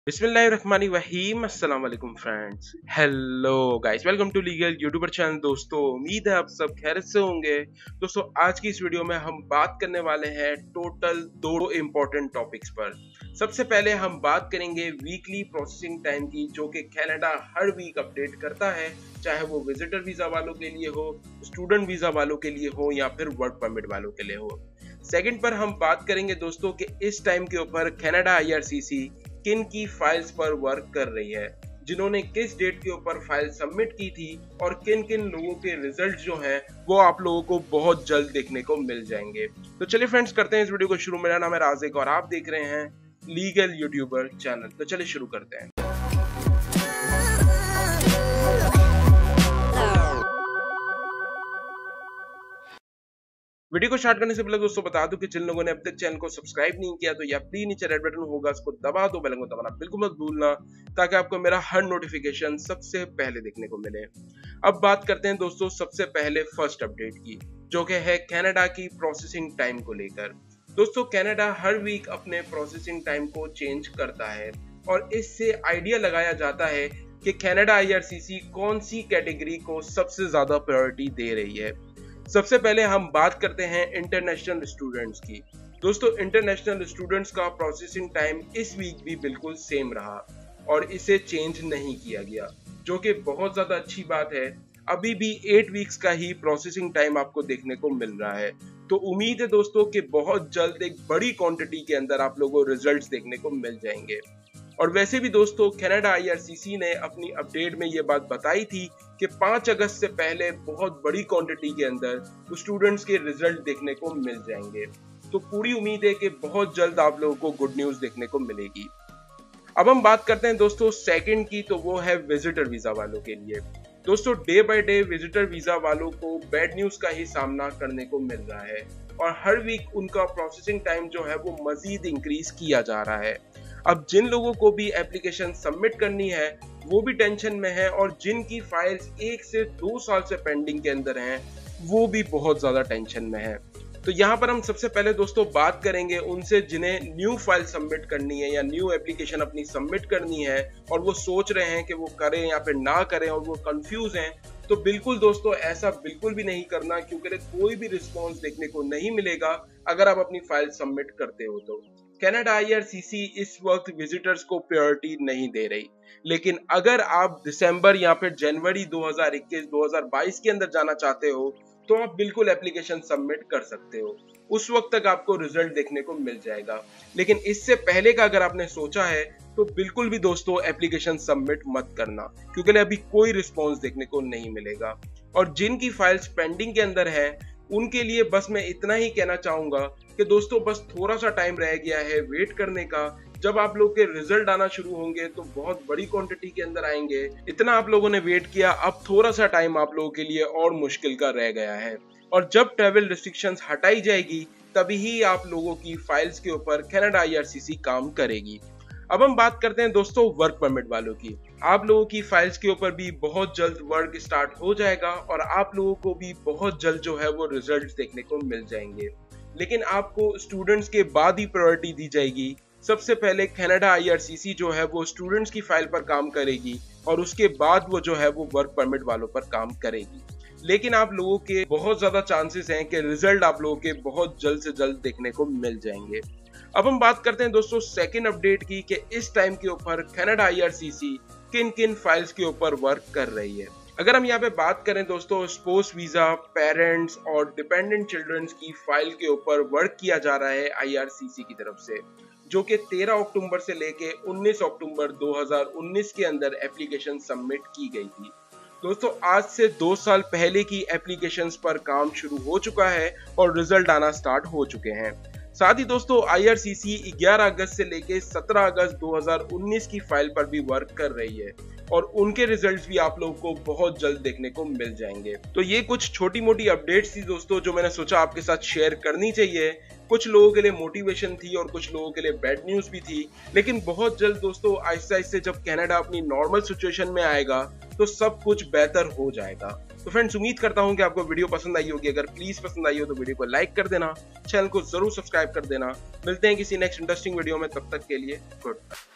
बिस्मिल्लाहिर्रहमानिर्रहीम। अस्सलाम वालेकुम friends, hello guys, welcome to legal YouTuber channel. दोस्तों उम्मीद है आप सब खैरियत से होंगे। दोस्तों आज की इस वीडियो में हम बात करने वाले हैं टोटल दो इम्पोर्टेंट टॉपिक्स पर। सबसे पहले हम बात करेंगे वीकली प्रोसेसिंग टाइम की, जो कि कनाडा हर वीक अपडेट करता है, चाहे वो विजिटर वीजा वालों के लिए हो, स्टूडेंट वीजा वालों के लिए हो या फिर वर्क परमिट वालों के लिए हो। सेकंड पर हम बात करेंगे दोस्तों कि इस टाइम के ऊपर कनाडा IRCC किन की फाइल्स पर वर्क कर रही है, जिन्होंने किस डेट के ऊपर फाइल सबमिट की थी और किन किन लोगों के रिजल्ट जो हैं वो आप लोगों को बहुत जल्द देखने को मिल जाएंगे। तो चलिए फ्रेंड्स, करते हैं इस वीडियो को शुरू। मेरा नाम है राजिक और आप देख रहे हैं लीगल यूट्यूबर चैनल। तो चलिए शुरू करते हैं। वीडियो को स्टार्ट करने से पहले दोस्तों बता दूं कि जिन लोगों ने अब तक चैनल को सब्सक्राइब नहीं किया तो या प्लीज नीचे रेड बटन होगा, उसको दबा दो, बेल को दबाना बिल्कुल मत भूलना, ताकि आपको मेरा हर नोटिफिकेशन सबसे पहले देखने को मिले। अब बात करते हैं दोस्तों सबसे पहले फर्स्ट अपडेट की, जो कि है कनाडा की प्रोसेसिंग टाइम को लेकर। दोस्तों कनाडा हर वीक अपने प्रोसेसिंग टाइम को चेंज करता है और इससे आइडिया लगाया जाता है कि कनाडा IRCC कौन सी कैटेगरी को सबसे ज्यादा प्रायोरिटी दे रही है। सबसे पहले हम बात करते हैं इंटरनेशनल स्टूडेंट्स की। दोस्तों इंटरनेशनल स्टूडेंट्स का प्रोसेसिंग टाइम इस वीक भी बिल्कुल सेम रहा और इसे चेंज नहीं किया गया, जो कि बहुत ज्यादा अच्छी बात है। अभी भी 8 वीक्स का ही प्रोसेसिंग टाइम आपको देखने को मिल रहा है। तो उम्मीद है दोस्तों कि बहुत जल्द एक बड़ी क्वांटिटी के अंदर आप लोगों को रिजल्ट्स देखने को मिल जाएंगे। और वैसे भी दोस्तों कनाडा IRCC ने अपनी अपडेट में ये बात बताई थी कि 5 अगस्त से पहले बहुत बड़ी क्वांटिटी के अंदर स्टूडेंट्स के रिजल्ट देखने को मिल जाएंगे। तो पूरी उम्मीद है कि बहुत जल्द आप लोगों को गुड न्यूज देखने को मिलेगी। अब हम बात करते हैं दोस्तों सेकंड की, तो वो है विजिटर वीजा वालों के लिए। दोस्तों day by day visitor visa वालों को बैड न्यूज का ही सामना करने को मिल रहा है और हर वीक उनका प्रोसेसिंग टाइम जो है वो मजीद इंक्रीज किया जा रहा है। अब जिन लोगों को भी एप्लीकेशन सबमिट करनी है वो भी टेंशन में है, और जिनकी फाइल्स 1 से 2 साल से पेंडिंग के अंदर हैं वो भी बहुत ज्यादा टेंशन में है। तो यहाँ पर हम सबसे पहले दोस्तों बात करेंगे उनसे जिन्हें न्यू फाइल सबमिट करनी है या न्यू एप्लीकेशन अपनी सबमिट करनी है और वो सोच रहे हैं कि वो करें या फिर ना करें और वो कंफ्यूज हैं। तो बिल्कुल दोस्तों ऐसा बिल्कुल भी नहीं करना, क्योंकि कोई भी रिस्पॉन्स देखने को नहीं मिलेगा अगर आप अपनी फाइल सबमिट करते हो। तो कनाडा IRCC इस वक्त विजिटर्स को प्रायोरिटी नहीं दे रही, लेकिन अगर आप दिसंबर या फिर जनवरी 2021-2022 के अंदर जाना चाहते हो तो आप बिल्कुल एप्लीकेशन सबमिट कर सकते हो। उस वक्त तक आपको रिजल्ट देखने को मिल जाएगा। लेकिन इससे पहले का अगर आपने सोचा है तो बिल्कुल भी दोस्तों एप्लीकेशन सबमिट मत करना, क्योंकि अभी कोई रिस्पॉन्स देखने को नहीं मिलेगा। और जिनकी फाइल्स पेंडिंग के अंदर है उनके लिए बस मैं इतना ही कहना चाहूंगा कि दोस्तों बस थोड़ा सा टाइम रह गया है वेट करने का। जब आप लोग के रिजल्ट आना शुरू होंगे तो बहुत बड़ी क्वांटिटी के अंदर आएंगे। इतना आप लोगों ने वेट किया, अब थोड़ा सा टाइम आप लोगों के लिए और मुश्किल का रह गया है। और जब ट्रैवल रिस्ट्रिक्शंस हटाई जाएगी तभी ही आप लोगों की फाइल्स के ऊपर कनाडा IRCC काम करेगी। अब हम बात करते हैं दोस्तों वर्क परमिट वालों की। आप लोगों की फाइल्स के ऊपर भी बहुत जल्द वर्क स्टार्ट हो जाएगा और आप लोगों को भी बहुत जल्द जो है वो रिजल्ट्स देखने को मिल जाएंगे। लेकिन आपको स्टूडेंट्स के बाद ही प्रायोरिटी दी जाएगी। सबसे पहले कनाडा IRCC जो है वो स्टूडेंट्स की फाइल पर काम करेगी और उसके बाद वो जो है वो वर्क परमिट वालों पर काम करेगी। लेकिन आप लोगों के बहुत ज्यादा चांसेस हैं कि रिजल्ट आप लोगों के बहुत जल्द से जल्द देखने को मिल जाएंगे। अब हम बात करते हैं दोस्तों सेकंड अपडेट की कि इस टाइम के ऊपर कनाडा IRCC किन किन फाइल्स के ऊपर वर्क कर रही है। अगर हम यहाँ पे बात करें दोस्तों स्पोर्ट्स वीजा, पेरेंट्स और डिपेंडेंट चिल्ड्रंस की फाइल के ऊपर वर्क किया जा रहा है IRCC की तरफ से, जो कि 13 अक्टूबर से लेके 19 अक्टूबर 2019 के अंदर एप्लीकेशन सबमिट की गई थी। दोस्तों आज से 2 साल पहले की एप्लीकेशंस पर काम शुरू हो चुका है और रिजल्ट आना स्टार्ट हो चुके हैं। साथ ही दोस्तों IRCC 11 अगस्त से लेके 17 अगस्त 2019 की फाइल पर भी वर्क कर रही है और उनके रिजल्ट्स भी आप लोगों को बहुत जल्द देखने को मिल जाएंगे। तो ये कुछ छोटी मोटी अपडेट्स थी दोस्तों जो मैंने सोचा आपके साथ शेयर करनी चाहिए। कुछ लोगों के लिए मोटिवेशन थी और कुछ लोगों के लिए बैड न्यूज भी थी, लेकिन बहुत जल्द दोस्तों आहिस्ते आहिस्ते जब कनाडा अपनी नॉर्मल सिचुएशन में आएगा तो सब कुछ बेहतर हो जाएगा। तो फ्रेंड्स उम्मीद करता हूं कि आपको वीडियो पसंद आई होगी। अगर प्लीज पसंद आई हो तो वीडियो को लाइक कर देना, चैनल को जरूर सब्सक्राइब कर देना। मिलते हैं किसी नेक्स्ट इंटरेस्टिंग वीडियो में, तब तक के लिए गुड बाय।